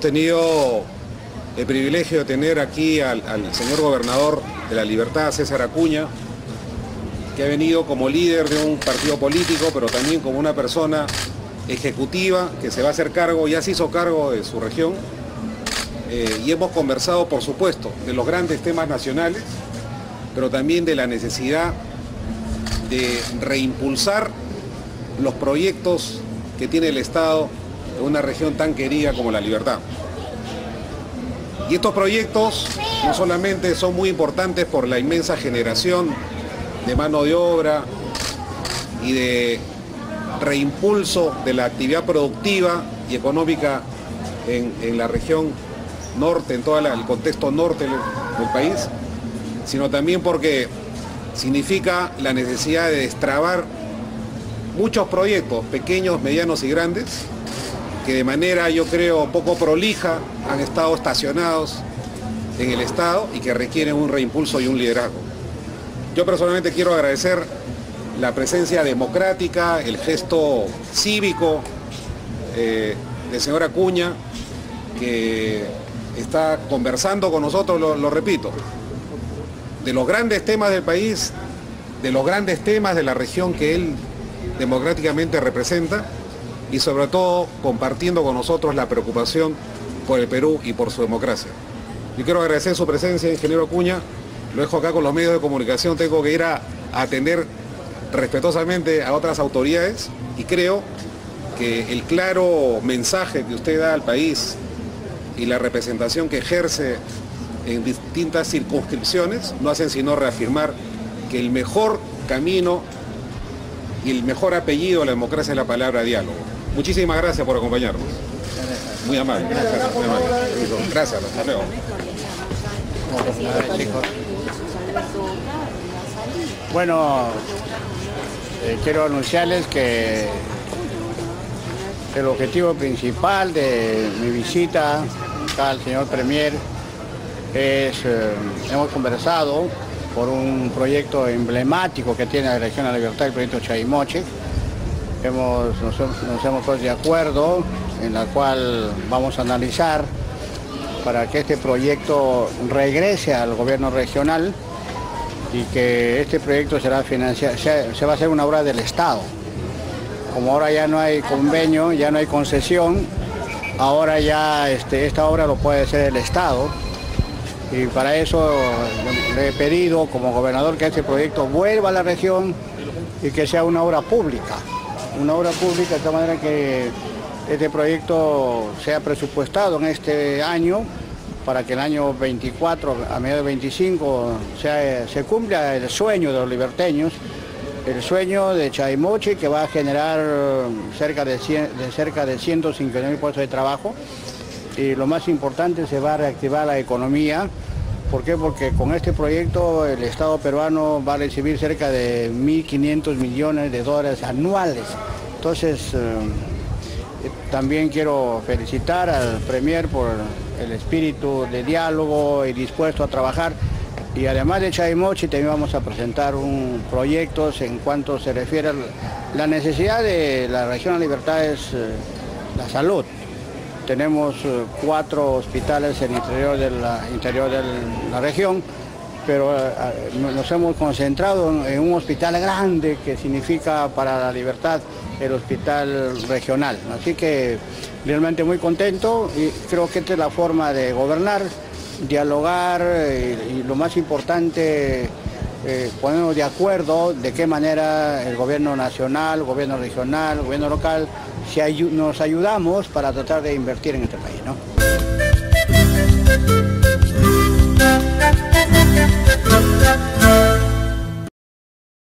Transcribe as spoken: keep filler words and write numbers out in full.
tenido el privilegio de tener aquí al, al señor gobernador de La Libertad, César Acuña, que ha venido como líder de un partido político, pero también como una persona ejecutiva que se va a hacer cargo, ya se hizo cargo de su región, eh, y hemos conversado, por supuesto, de los grandes temas nacionales, pero también de la necesidad de reimpulsar los proyectos que tiene el Estado en una región tan querida como La Libertad. Y estos proyectos no solamente son muy importantes por la inmensa generación de mano de obra y de reimpulso de la actividad productiva y económica en, en la región norte, en todo la, el contexto norte del, del país, sino también porque significa la necesidad de destrabar muchos proyectos, pequeños, medianos y grandes, que de manera, yo creo, poco prolija han estado estacionados en el Estado y que requieren un reimpulso y un liderazgo. Yo personalmente quiero agradecer la presencia democrática, el gesto cívico eh, del señor Acuña, que está conversando con nosotros, lo, lo repito, de los grandes temas del país, de los grandes temas de la región que él democráticamente representa, y sobre todo compartiendo con nosotros la preocupación por el Perú y por su democracia. Yo quiero agradecer su presencia, ingeniero Acuña. Lo dejo acá con los medios de comunicación, tengo que ir a, a atender respetuosamente a otras autoridades, y creo que el claro mensaje que usted da al país y la representación que ejerce en distintas circunscripciones no hacen sino reafirmar que el mejor camino y el mejor apellido de la democracia es la palabra diálogo. Muchísimas gracias por acompañarnos. Muy amable. Gracias. Muy amable. Gracias. Hasta luego. Bueno, eh, quiero anunciarles que el objetivo principal de mi visita acá al señor Premier es, eh, hemos conversado por un proyecto emblemático que tiene la región de La Libertad, el proyecto Chaymoche. Hemos, nos, nos hemos puesto de acuerdo en la cual vamos a analizar para que este proyecto regrese al gobierno regional y que este proyecto será financiado, se, se va a hacer una obra del Estado. Como ahora ya no hay convenio, ya no hay concesión, ahora ya este, esta obra lo puede hacer el Estado, y para eso le he pedido como gobernador que este proyecto vuelva a la región y que sea una obra pública. Una obra pública de tal manera que este proyecto sea presupuestado en este año para que el año veinticuatro, a mediados de veinticinco, sea, se cumpla el sueño de los liberteños, el sueño de Chaymoche, que va a generar cerca de, cien, de cerca de ciento cincuenta mil puestos de trabajo, y lo más importante, se va a reactivar la economía. ¿Por qué? Porque con este proyecto el Estado peruano va a recibir cerca de mil quinientos millones de dólares anuales. Entonces, eh, también quiero felicitar al Premier por el espíritu de diálogo y dispuesto a trabajar. Y además de Chaymoche, también vamos a presentar un proyectos en cuanto se refiere a la necesidad de la región de La Libertad, es eh, la salud. Tenemos eh, cuatro hospitales en el interior de la, interior de la región, pero eh, nos hemos concentrado en, en un hospital grande que significa para La Libertad el hospital regional. Así que realmente muy contento, y creo que esta es la forma de gobernar, dialogar, y, y lo más importante, eh, ponernos de acuerdo de qué manera el gobierno nacional, el gobierno regional, el gobierno local, si ay, nos ayudamos para tratar de invertir en este país, ¿no?